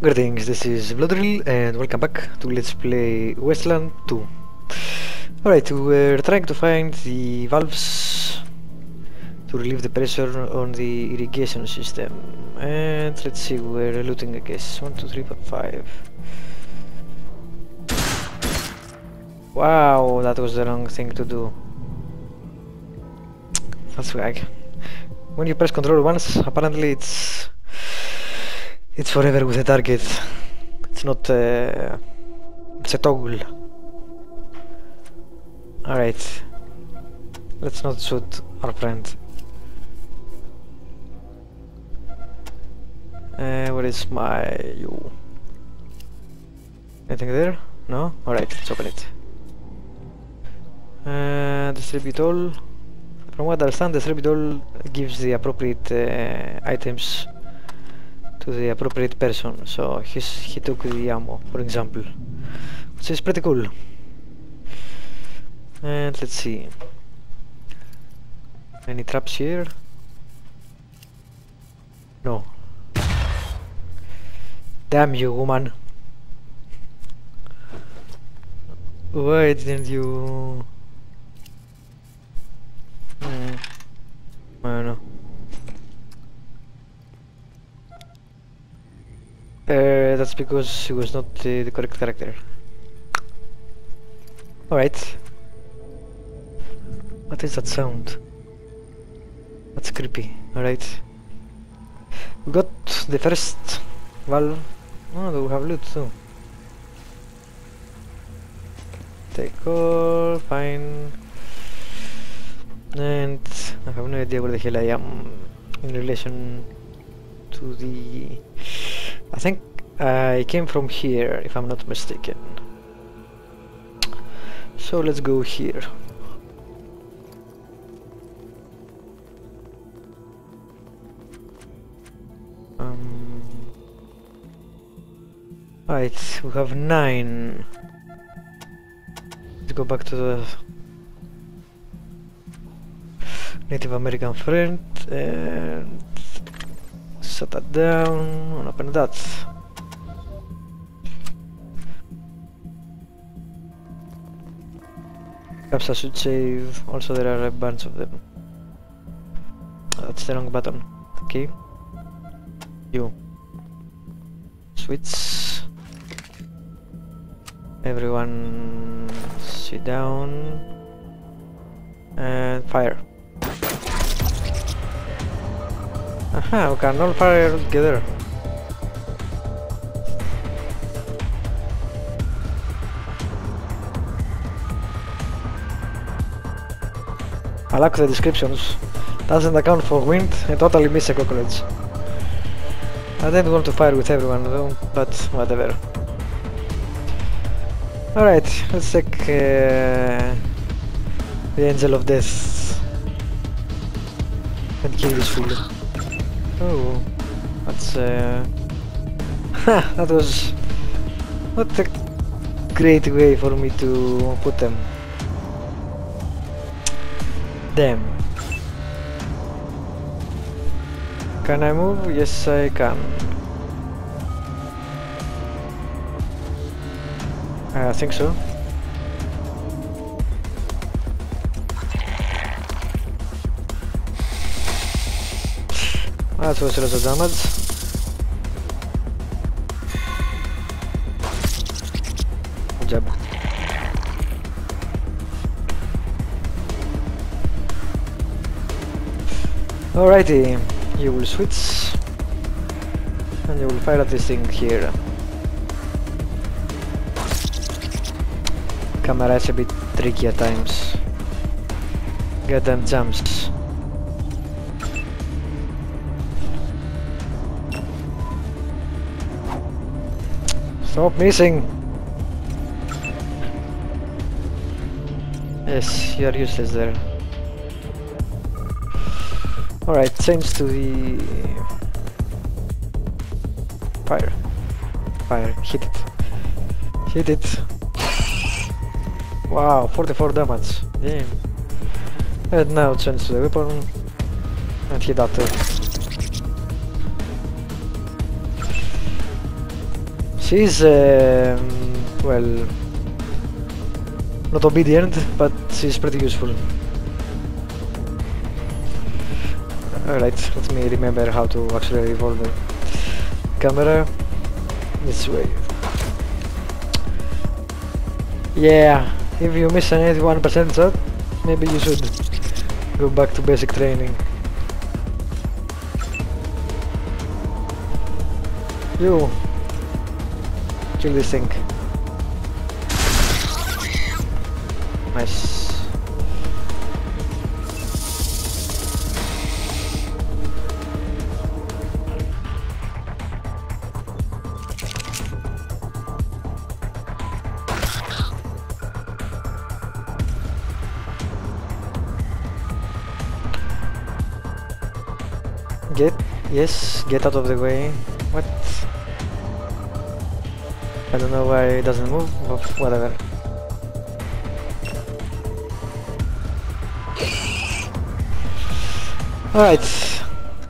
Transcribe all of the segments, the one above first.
Greetings, this is Bloodrill and welcome back to Let's Play Wasteland 2. Alright, we're trying to find the valves to relieve the pressure on the irrigation system. And let's see, we're looting I guess. 1, 2, 3, 4, 5. Wow, that was the wrong thing to do. That's whack. When you press control once, apparently it's forever with a target. It's not it's a toggle. Alright. Let's not shoot our friend. Where is my you? Anything there? No? Alright, let's open it. Distribute all. From what I understand, distribute all gives the appropriate items to the appropriate person, so he took the ammo, for example, which is pretty cool. And let's see, any traps here? No. Damn you, woman. Why didn't you... I don't know. That's because she was not the correct character. Alright. What is that sound? That's creepy. Alright. We got the first valve. Oh, we have loot too. Take all, fine. And I have no idea where the hell I am in relation to the... I think I came from here, if I'm not mistaken. So let's go here. Right, we have 9. Let's go back to the Native American friend and shut that down and open that. Perhaps I should save. Also, there are a bunch of them. That's the wrong button. Okay. You. Switch. Everyone sit down. And fire. Aha, we can all fire together. I like the descriptions. Doesn't account for wind and totally miss a cockroach. I didn't want to fire with everyone though, but whatever. Alright, let's check the Angel of Death and kill this fool. Oh, that's that was not a great way for me to put them. Damn. Can I move? Yes, I can. I think so. That was lots of damage. Good job. Alrighty, you will switch and you will fire at this thing here. Camera is a bit tricky at times. Goddamn jumps. Stop missing! Yes, you are useless there. Alright, change to the... Fire. Fire, hit it. Hit it. Wow, 44 damage. Damn. And now change to the weapon and hit that too. She's well, not obedient, but she's pretty useful. Alright, let me remember how to actually revolve the camera. This way. Yeah, if you miss an 81% shot, maybe you should go back to basic training. You kill this thing. Nice. Get out of the way. What? I don't know why it doesn't move, but whatever. Alright.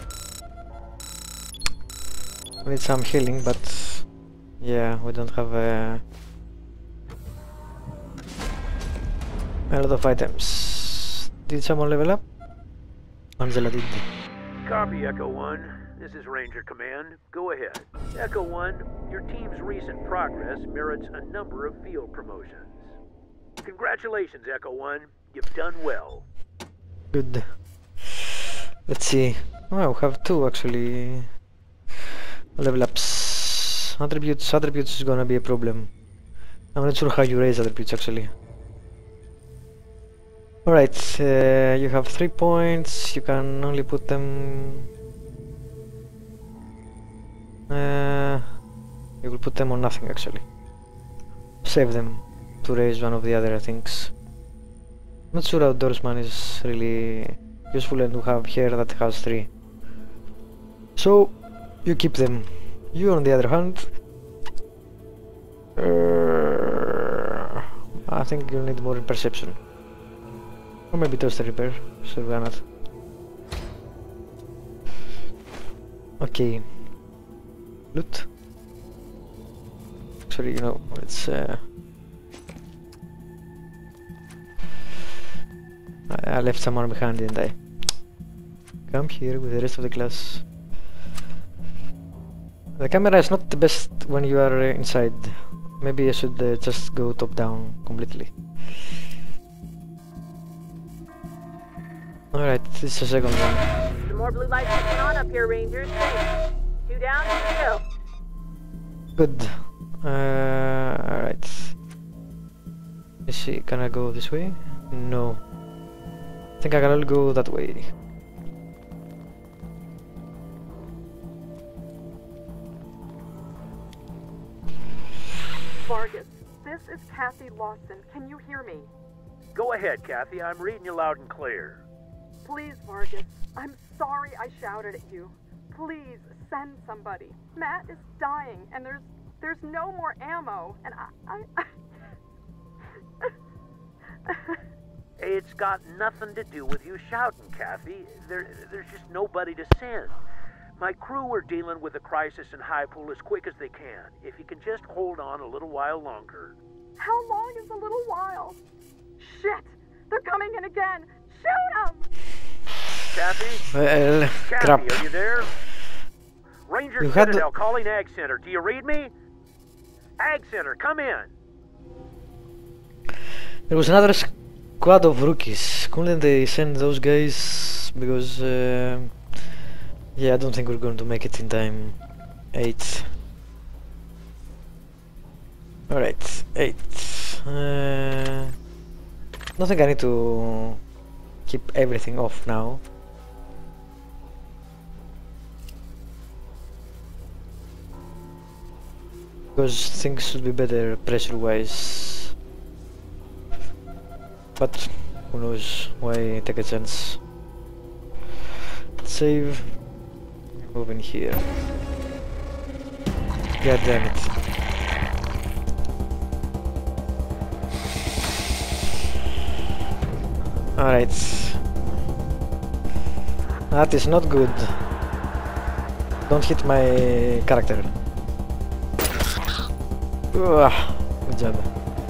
We need some healing, but yeah, we don't have a lot of items. Did someone level up? Angela did. Copy, Echo 1. This is Ranger Command. Go ahead. Echo 1, your team's recent progress merits a number of field promotions. Congratulations, Echo 1. You've done well. Good. Let's see. Oh, we have two actually. Level ups. Attributes is gonna be a problem. I'm not sure how you raise attributes actually. Alright, you have 3 points. You can only put them. You will put them on nothing actually. Save them to raise one of the other things. Not sure outdoorsman is really useful, and we have here that has 3. So you keep them. You on the other hand, I think you'll need more in perception. Or maybe toaster repair, so why not? Okay. Loot. Actually, you know, let's I left someone behind, didn't I? Come here with the rest of the class. The camera is not the best when you are inside. Maybe I should just go top down completely. Alright, this is the second one. Some more blue lights coming on up here, Rangers. Hey, 2 down, 2 to go. Good. Alright. Let's see, can I go this way? No. I think I can only go that way. Vargas, this is Kathy Lawson. Can you hear me? Go ahead, Kathy. I'm reading you loud and clear. Please, Vargas. I'm sorry I shouted at you. Please send somebody. Matt is dying, and there's no more ammo, and I It's got nothing to do with you shouting, Kathy. There's just nobody to send. My crew are dealing with the crisis in High Pool as quick as they can. If you can just hold on a little while longer. How long is a little while? Shit! They're coming in again! Shoot them! Kathy? Well, Kathy, crap. are you there? Ranger You had Citadel calling Ag Center. Do you read me? Ag Center, come in. There was another squad of rookies. Couldn't they send those guys? Because, yeah, I don't think we're going to make it in time. 8. Alright, 8. I think I need to keep everything off now. Because things should be better pressure wise. But who knows, why take a chance? Save. Move in here. God damn it. Alright. That is not good. Don't hit my character. Good job.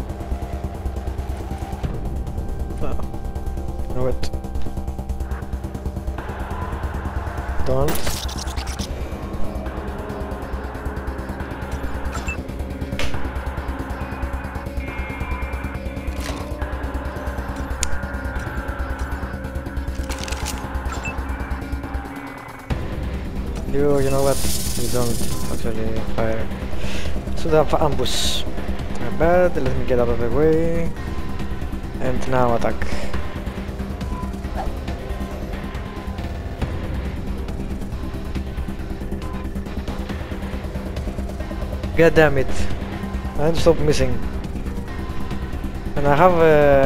No, wait. Don't. You know what? You don't actually fire. Should have ambush. My bad, let me get out of the way. And now attack. God damn it. I need to stop missing. And I have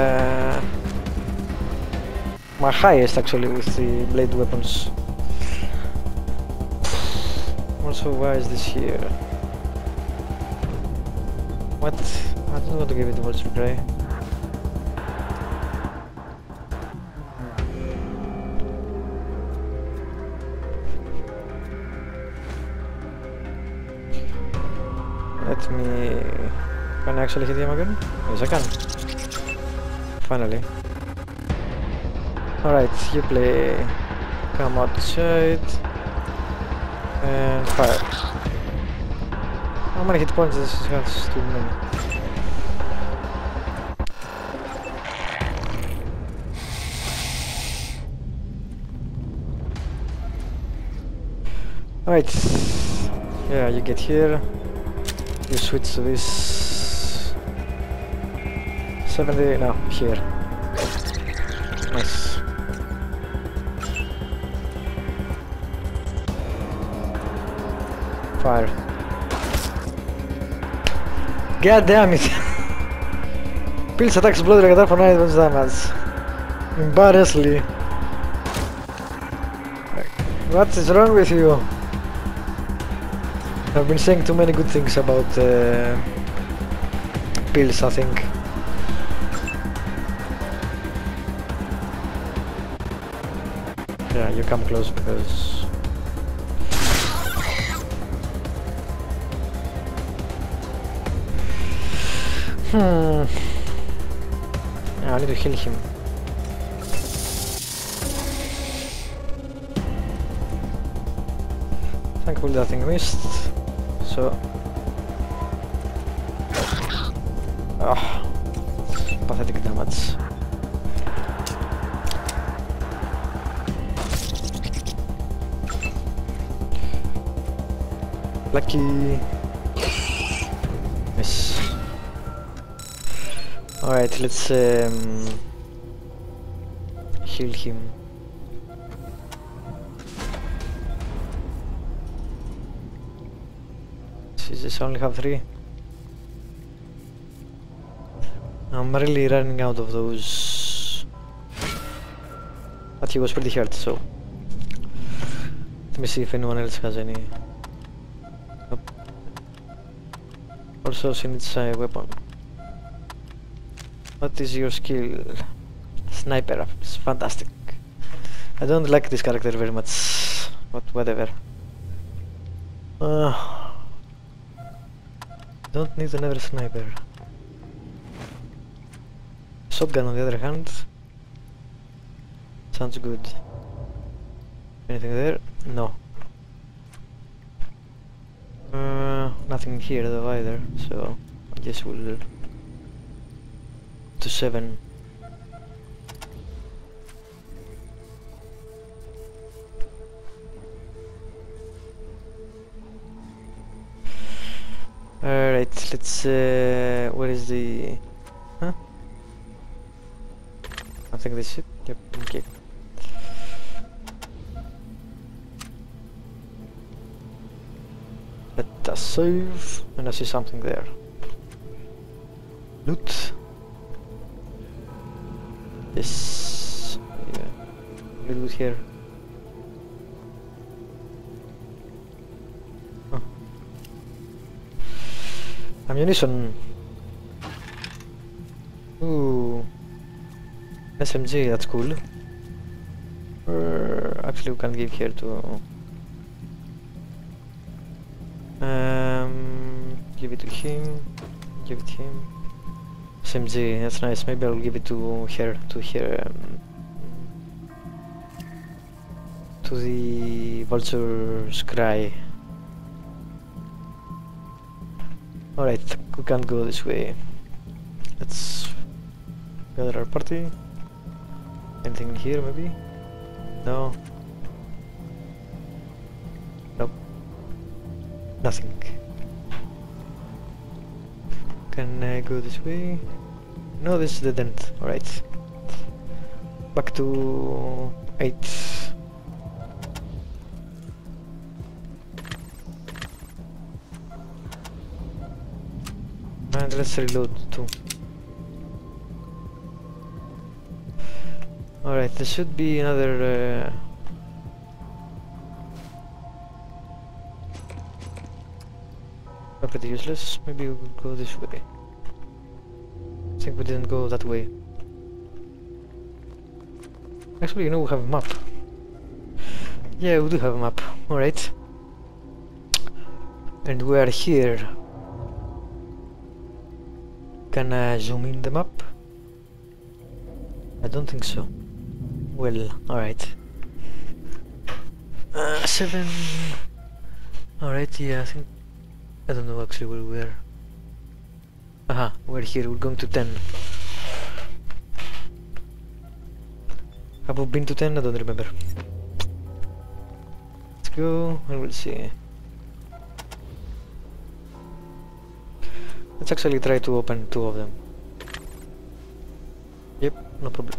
my highest actually with the blade weapons. Also, why is this here? What? I don't want to give it much reply. Let me... Can I actually hit him again? Yes, I can. Finally. Alright, you play... Come outside... And fire. How many hit points does this have? Too many. Alright. Yeah, you get here. You switch to this. 70, no, here. Nice. Fire. God damn it! Pills attacks blood like that for 9 advanced damage. Embarrassingly. What is wrong with you? I've been saying too many good things about pills, I think. Yeah, you come close because... Yeah, I need to heal him. Thankfully that thing missed. So... pathetic damage. Lucky. Miss. Alright, let's heal him. Does this only have 3? I'm really running out of those. But he was pretty hurt, so... Let me see if anyone else has any. Nope. Also, she needs a weapon. What is your skill? Sniper. It's fantastic. I don't like this character very much. But whatever. Don't need another sniper. Shotgun on the other hand. Sounds good. Anything there? No. Nothing here though either, so I guess we'll to 7. Alright, let's where is the... Huh? I think this is it. Yep, okay. Let us save, and I see something there. Loot. Yes. Yeah. A little bit here. Oh. Ammunition. Ooh. SMG, that's cool. Actually, we can give here to... give it to him. Give it him. SMG, that's nice. Maybe I'll give it to her, to the vulture's cry. Alright, we can't go this way. Let's gather our party. Anything in here, maybe? No. Nope. Nothing. Can I go this way? No, this is the dent. Alright. Back to 8. And let's reload too. Alright, there should be another pretty useless. Maybe we will go this way. I think we didn't go that way. Actually, you know, we have a map. Yeah, we do have a map. Alright. And we are here. Can I zoom in the map? I don't think so. Well, alright. 7. Alright, yeah, I think. I don't know actually where we are. Aha, we're here, we're going to 10. Have we been to 10? I don't remember. Let's go and we'll see. Let's actually try to open 2 of them. Yep, no problem.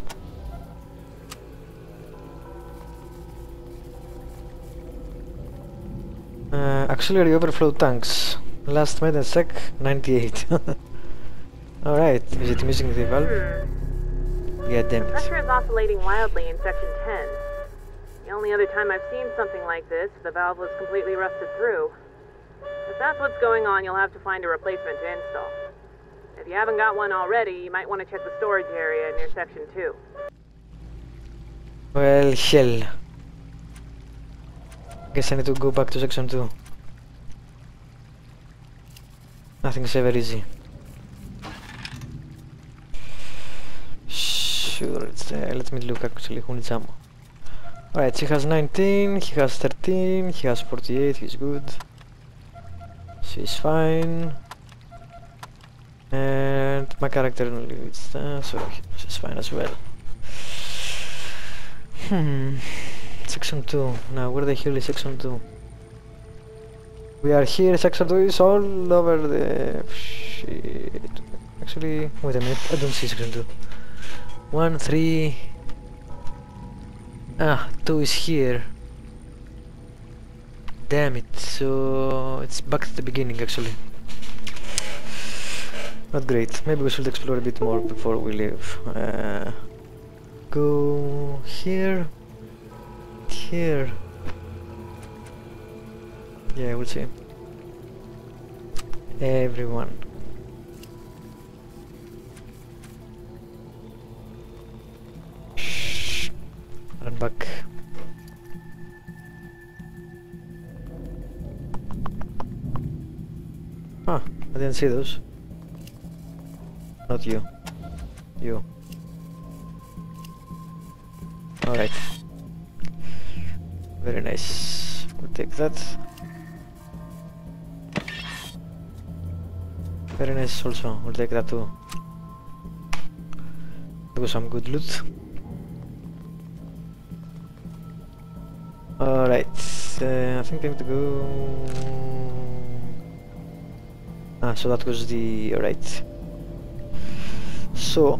Auxiliary overflow tanks. Last made in sec 98. Alright, is it missing the valve? Yeah, damn it. Pressure is oscillating wildly in section 10. The only other time I've seen something like this, the valve was completely rusted through. If that's what's going on, you'll have to find a replacement to install. If you haven't got one already, you might want to check the storage area near section 2. Well, hell. Guess I need to go back to section 2. Nothing's ever easy. Sure, let me look actually who needs ammo. Alright, she has 19, he has 13, he has 48, he's good. She's fine. And my character only needs so she's fine as well. Section 2. Now, where the hell is section 2? We are here, section 2 is all over the... shit. Actually, wait a minute, I don't see section 2. 1, 3... Ah, 2 is here. Damn it, so... it's back to the beginning actually. Not great, maybe we should explore a bit more before we leave. Go... here... here... yeah, we'll see. Everyone. Shh. Run back. Huh, I didn't see those. Not you. You. Alright. Very nice. We'll take that. Very nice also, we'll take that too. Do some good loot. Alright, I think I have to go... Ah, so that was the... alright. So...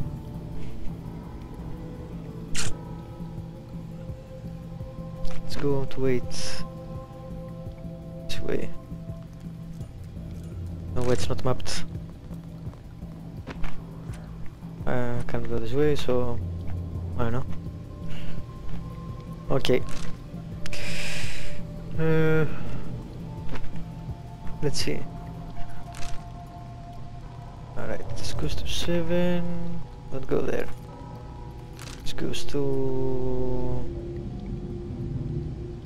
let's go to 8. This way. No, it's not mapped. I can't go this way, so I don't know. Okay. Let's see. Alright, this goes to 7. Don't go there. This goes to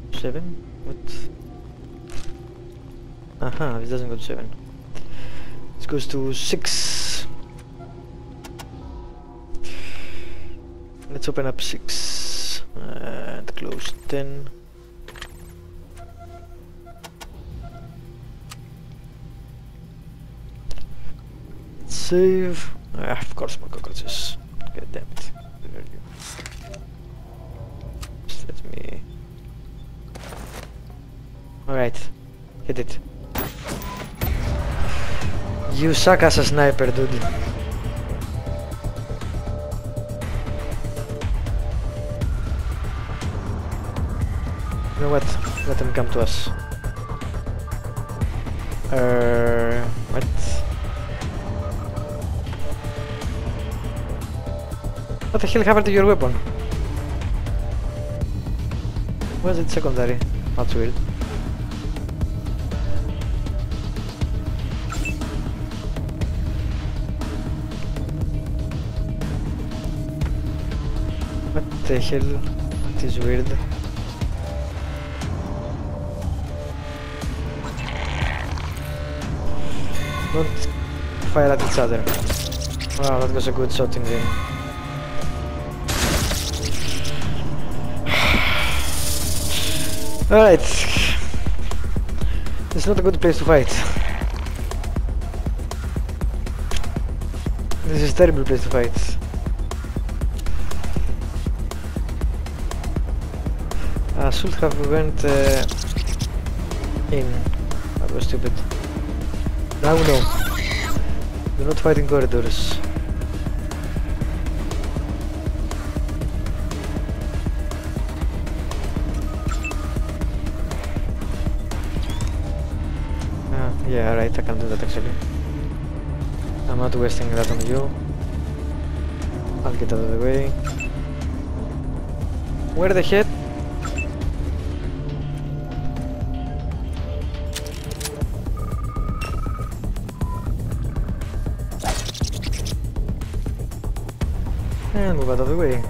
7. What? Aha, this doesn't go to 7. This goes to 6. Let's open up 6 and close 10. Let's save. Of course, more cockroaches. God damn it. Where are you? Just let me. Alright, hit it. You suck as a sniper, dude. You know what? Let them come to us. What? What the hell happened to your weapon? Was it secondary? That's weird. What the hell? That is weird. Don't fire at each other. Wow, that was a good shot in game. Alright. It's not a good place to fight. This is a terrible place to fight. I should have went in. That was stupid. Now no. Do not fight in corridors. Yeah, right, I can do that actually. I'm not wasting that on you. I'll get out of the way. Where the heck? And move out of the way.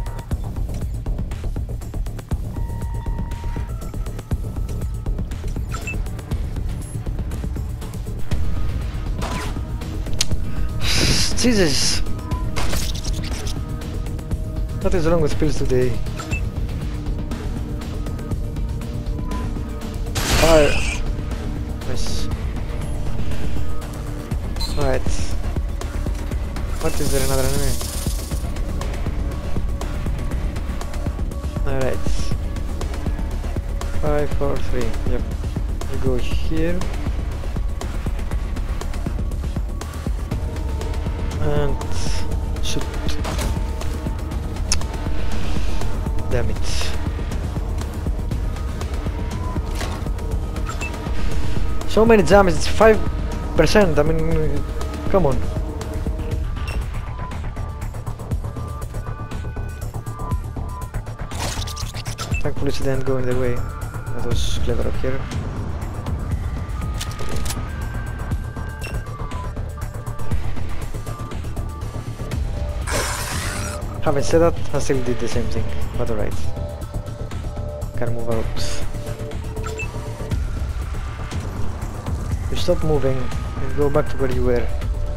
Jesus! What is wrong with pills today? Fire! Nice. Alright. What, is there another enemy? Alright. 5, 4, 3. Yep. We go here. And shoot. Damn it. So many damage, it's 5%, I mean, come on. Thankfully she didn't go in their way. That was clever up here. Having said that, I still did the same thing, but alright. Can move out. You stop moving and go back to where you were.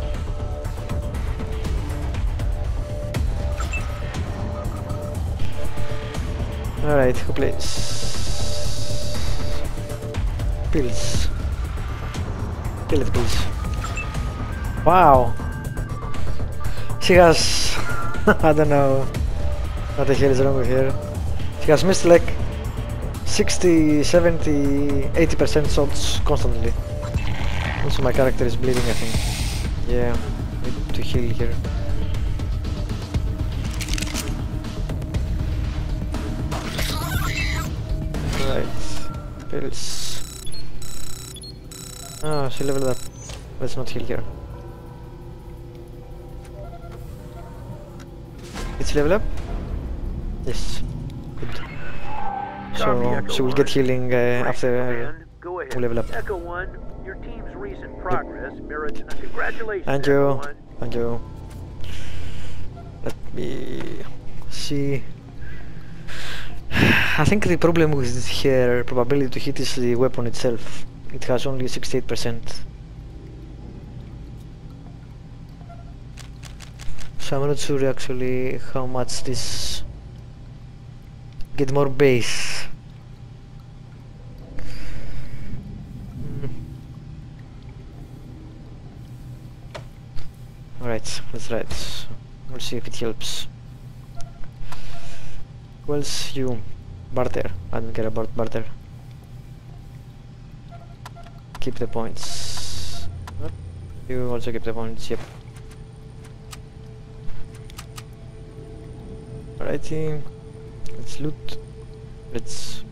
Alright, who plays? Pills. Kill it, please. Wow! She has... I don't know what the hell is wrong with her. She has missed like 60, 70, 80% shots constantly. Also my character is bleeding, I think. Yeah, need to heal here. Right, pills. Oh, she leveled up. Let's not heal here. It's level up? Yes. Good. So she will get healing after we level up. Echo 1, your team's recent progress merits a congratulations. Thank you. Thank you. Let me see. I think the problem with her probability to hit is the weapon itself. It has only 68%. So I'm not sure actually how much this get more base. Alright, let's try it. We'll see if it helps. Who else? You. Barter. I don't care about barter. Keep the points. You also keep the points, yep. Alrighty. Let's loot. Let's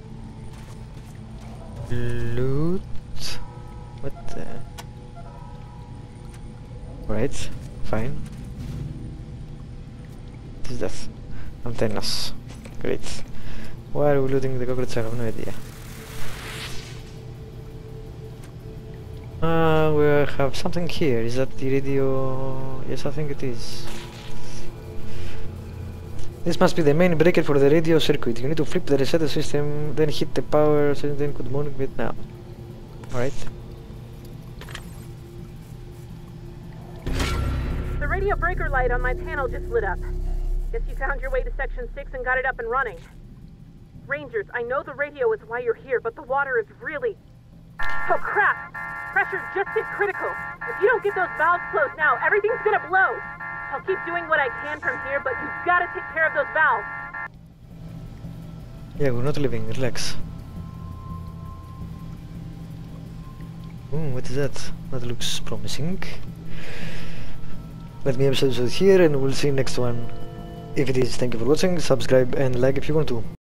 loot. What the? Right, fine. What is that? Antennas. Great. Why are we looting the cockroach? I have no idea. We have something here. Is that the radio? Yes, I think it is. This must be the main breaker for the radio circuit. You need to flip the reset system, then hit the power, so then good morning Vietnam. Alright. The radio breaker light on my panel just lit up. Guess you found your way to Section 6 and got it up and running. Rangers, I know the radio is why you're here, but the water is really... Oh crap! Pressure's just hit critical. If you don't get those valves closed now, everything's gonna blow. I'll keep doing what I can from here, but you've gotta take care of those valves. Yeah, we're not leaving, relax. What is that? That looks promising. Let me episode here and we'll see next one. If it is, thank you for watching, subscribe and like if you want to.